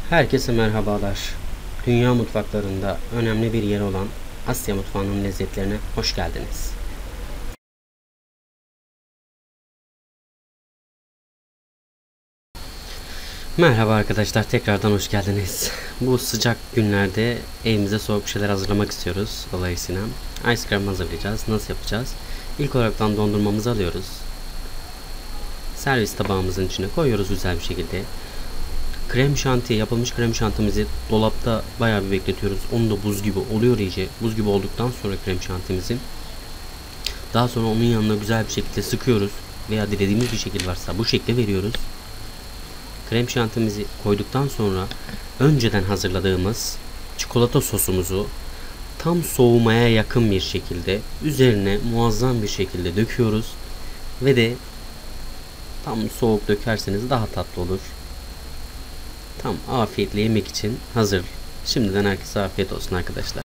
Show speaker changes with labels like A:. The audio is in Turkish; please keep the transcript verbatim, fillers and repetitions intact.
A: Herkese merhabalar. Dünya mutfaklarında önemli bir yer olan Asya mutfağının lezzetlerine hoş geldiniz. Merhaba arkadaşlar, tekrardan hoş geldiniz. Bu sıcak günlerde evimize soğuk bir şeyler hazırlamak istiyoruz. Dolayısıyla ice cream hazırlayacağız. Nasıl yapacağız? İlk olaraktan dondurmamızı alıyoruz. Servis tabağımızın içine koyuyoruz güzel bir şekilde. Krem şanti, yapılmış krem şantimizi dolapta bayağı bir bekletiyoruz. Onu da buz gibi oluyor iyice. Buz gibi olduktan sonra krem şantimizi daha sonra onun yanına güzel bir şekilde sıkıyoruz. Veya dilediğimiz bir şekil varsa bu şekilde veriyoruz. Krem şantimizi koyduktan sonra önceden hazırladığımız çikolata sosumuzu tam soğumaya yakın bir şekilde üzerine muazzam bir şekilde döküyoruz. Ve de tam soğuk dökerseniz daha tatlı olur. Tam afiyetle yemek için hazır. Şimdiden herkese afiyet olsun arkadaşlar.